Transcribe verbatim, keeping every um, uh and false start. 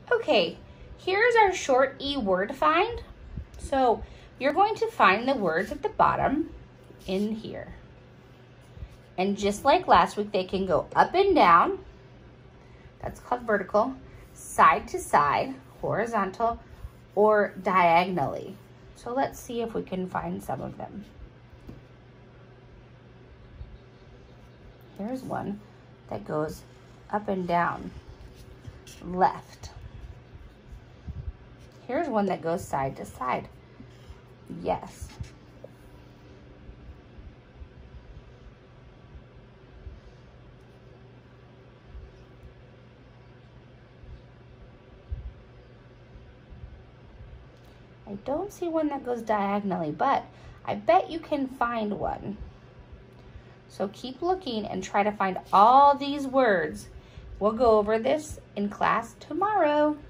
Okay, here's our short E word find. So you're going to find the words at the bottom in here. And just like last week, they can go up and down. That's called vertical. Side to side, horizontal, or diagonally. So let's see if we can find some of them. Here's one that goes up and down, left. Here's one that goes side to side, yes. I don't see one that goes diagonally, but I bet you can find one. So keep looking and try to find all these words. We'll go over this in class tomorrow.